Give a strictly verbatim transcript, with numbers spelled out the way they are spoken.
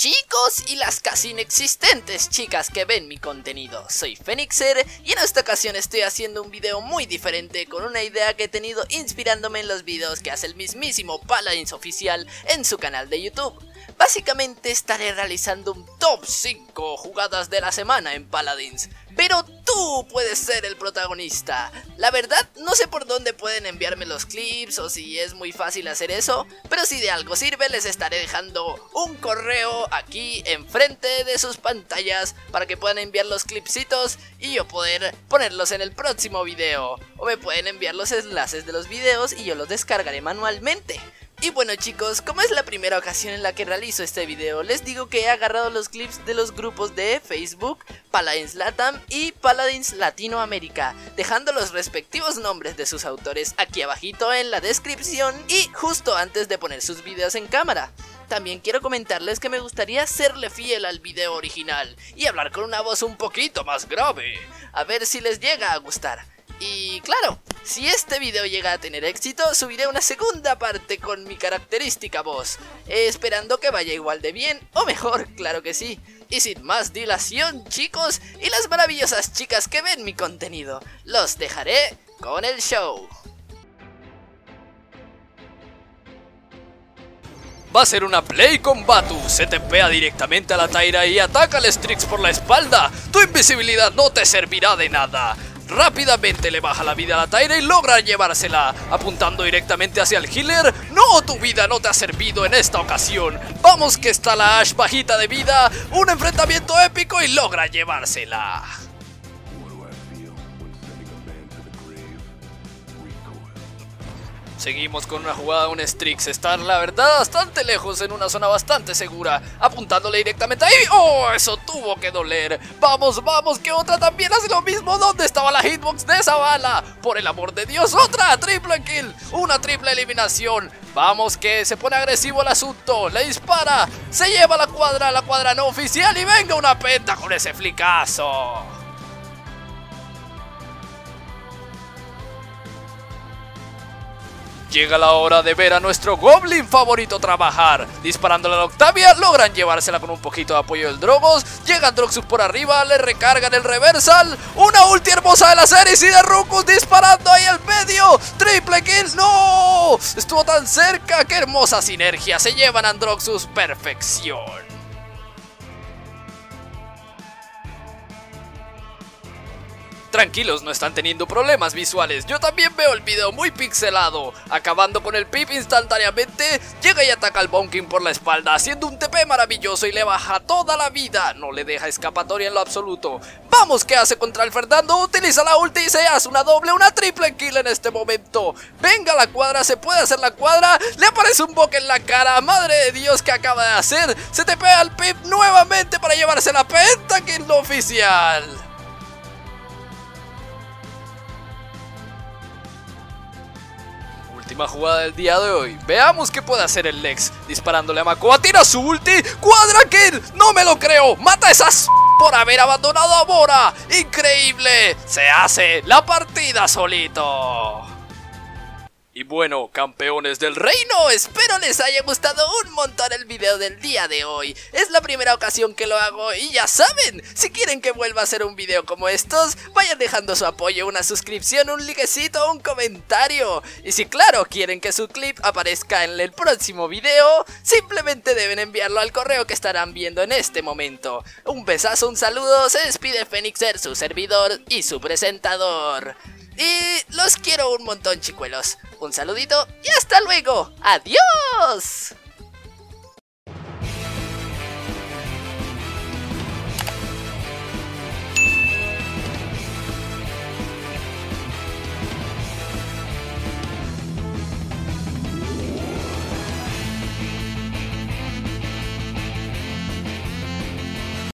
chicos y las casi inexistentes chicas que ven mi contenido, soy Fenixer y en esta ocasión estoy haciendo un video muy diferente con una idea que he tenido inspirándome en los videos que hace el mismísimo Paladins Oficial en su canal de YouTube. Básicamente estaré realizando un top cinco jugadas de la semana en Paladins, pero tú puedes ser el protagonista. La verdad no sé por dónde pueden enviarme los clips o si es muy fácil hacer eso, pero si de algo sirve les estaré dejando un correo aquí enfrente de sus pantallas para que puedan enviar los clipsitos y yo poder ponerlos en el próximo video, o me pueden enviar los enlaces de los videos y yo los descargaré manualmente. Y bueno chicos, como es la primera ocasión en la que realizo este video, les digo que he agarrado los clips de los grupos de Facebook, Paladins Latam y Paladins Latinoamérica, dejando los respectivos nombres de sus autores aquí abajito en la descripción y justo antes de poner sus videos en cámara. También quiero comentarles que me gustaría serle fiel al video original y hablar con una voz un poquito más grave, a ver si les llega a gustar. Y claro, si este video llega a tener éxito, subiré una segunda parte con mi característica voz, eh, esperando que vaya igual de bien, o mejor, claro que sí. Y sin más dilación chicos, y las maravillosas chicas que ven mi contenido, los dejaré con el show. Va a ser una play con Batu, se te pega directamente a la Taira y ataca al Strix por la espalda. Tu invisibilidad no te servirá de nada. Rápidamente le baja la vida a la Taira y logra llevársela, apuntando directamente hacia el healer. No, tu vida no te ha servido en esta ocasión. Vamos que está la Ashe bajita de vida, un enfrentamiento épico y logra llevársela. Seguimos con una jugada de un Strix, está la verdad bastante lejos en una zona bastante segura, apuntándole directamente ahí. ¡Oh! Eso tuvo que doler. Vamos, vamos, que otra también hace lo mismo. ¿Dónde estaba la hitbox de esa bala? Por el amor de Dios, otra triple kill, una triple eliminación. Vamos que se pone agresivo el asunto, le dispara, se lleva la cuadra, la cuadra no oficial y venga una penta con ese flicazo. Llega la hora de ver a nuestro Goblin favorito trabajar. Disparándole a la Octavia, logran llevársela con un poquito de apoyo del Drogos. Llega Droxus por arriba, le recargan el reversal. Una ulti hermosa de la serie y de Rukus disparando ahí al medio. Triple kill, ¡no! Estuvo tan cerca, qué hermosa sinergia. Se llevan a Androxus, perfección. Tranquilos, no están teniendo problemas visuales, yo también veo el video muy pixelado. Acabando con el Pip instantáneamente, llega y ataca al Bonking por la espalda, haciendo un T P maravilloso y le baja toda la vida. No le deja escapatoria en lo absoluto. Vamos, ¿qué hace contra el Fernando? Utiliza la ulti y se hace una doble, una triple kill en este momento. Venga la cuadra, se puede hacer la cuadra. Le aparece un bok en la cara, madre de Dios, ¿qué acaba de hacer? Se te pega al Pip nuevamente para llevarse la pentakill no oficial. Última jugada del día de hoy. Veamos qué puede hacer el Lex. Disparándole a Makoa, tira su ulti. ¡Cuadra kill! ¡No me lo creo! ¡Mata a esas por haber abandonado a Bora! ¡Increíble! Se hace la partida solito. Y bueno, campeones del reino, espero les haya gustado un montón el video del día de hoy. Es la primera ocasión que lo hago y ya saben, si quieren que vuelva a hacer un video como estos, vayan dejando su apoyo, una suscripción, un likecito, un comentario. Y si claro, quieren que su clip aparezca en el próximo video, simplemente deben enviarlo al correo que estarán viendo en este momento. Un besazo, un saludo, se despide Fenixer, su servidor y su presentador. Y los quiero un montón chicuelos. Un saludito y hasta luego. ¡Adiós!